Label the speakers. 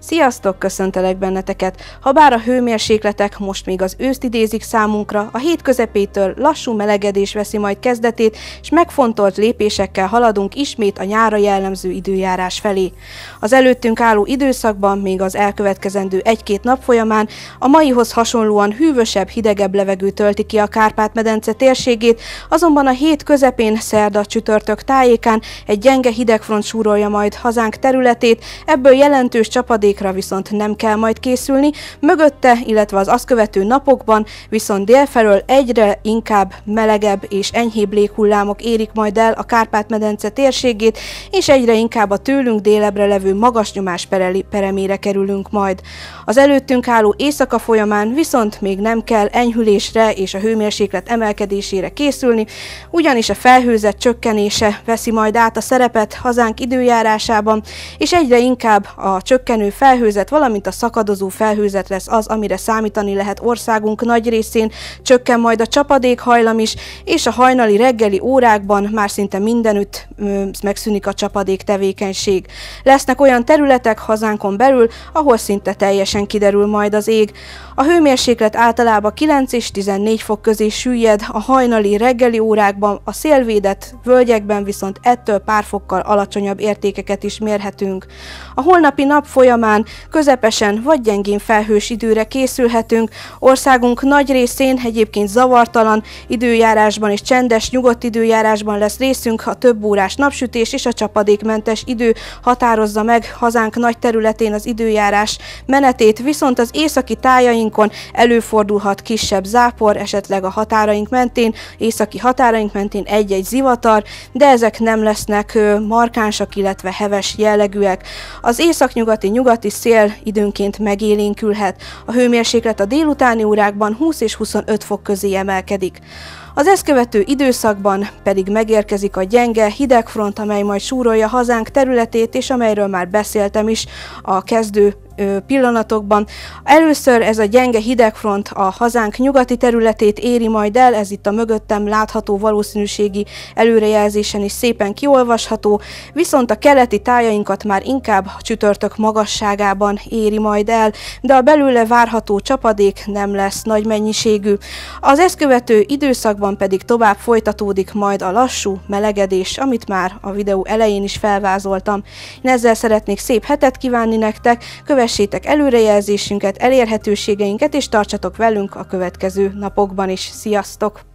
Speaker 1: Sziasztok, köszöntelek benneteket! Habár a hőmérsékletek most még az őszt idézik számunkra, a hét közepétől lassú melegedés veszi majd kezdetét, és megfontolt lépésekkel haladunk ismét a nyárra jellemző időjárás felé. Az előttünk álló időszakban, még az elkövetkezendő egy-két nap folyamán a maihoz hasonlóan hűvösebb, hidegebb levegő tölti ki a Kárpát-medence térségét, azonban a hét közepén, szerda, csütörtök tájékán egy gyenge hidegfront súrolja majd hazánk területét, ebből jelentős csapadékra viszont nem kell majd készülni, mögötte, illetve az azt követő napokban viszont délfelől egyre inkább melegebb és enyhébb léghullámok érik majd el a Kárpát-medence térségét, és egyre inkább a tőlünk délebbre levő magas nyomás peremére kerülünk majd. Az előttünk álló éjszaka folyamán viszont még nem kell enyhülésre és a hőmérséklet emelkedésére készülni, ugyanis a felhőzet csökkenése veszi majd át a szerepet hazánk időjárásában, és egyre inkább a csökkenő felhőzet, valamint a szakadozó felhőzet lesz az, amire számítani lehet országunk nagy részén, csökken majd a csapadékhajlam is, és a hajnali reggeli órákban már szinte mindenütt megszűnik a csapadék tevékenység. Lesznek olyan területek hazánkon belül, ahol szinte teljesen kiderül majd az ég. A hőmérséklet általában 9 és 14 fok közé süllyed, a hajnali reggeli órákban, a szélvédett völgyekben viszont ettől pár fokkal alacsonyabb értékeket is mérhetünk. A holnapi nap folyamán közepesen vagy gyengén felhős időre készülhetünk, országunk nagy részén egyébként zavartalan időjárásban és csendes, nyugodt időjárásban lesz részünk, a több órás napsütés és a csapadékmentes idő határozza meg hazánk nagy területén az időjárás menetét, viszont az északi tájainkon előfordulhat kisebb zápor, esetleg a határaink mentén, északi határaink mentén egy-egy zivatar, de ezek nem lesznek markánsak, illetve heves jellegűek. Az északnyugati szél időnként megélénkülhet. A hőmérséklet a délutáni órákban 20 és 25 fok közé emelkedik. Az ezt követő időszakban pedig megérkezik a gyenge hidegfront, amely majd súrolja hazánk területét, és amelyről már beszéltem is a kezdő pillanatokban. Először ez a gyenge hidegfront a hazánk nyugati területét éri majd el, ez itt a mögöttem látható valószínűségi előrejelzésen is szépen kiolvasható, viszont a keleti tájainkat már inkább csütörtök magasságában éri majd el, de a belőle várható csapadék nem lesz nagy mennyiségű. Az ezt követő időszakban pedig tovább folytatódik majd a lassú melegedés, amit már a videó elején is felvázoltam. Én ezzel szeretnék szép hetet kívánni nektek, kövessétek előrejelzésünket, elérhetőségeinket, és tartsatok velünk a következő napokban is. Sziasztok!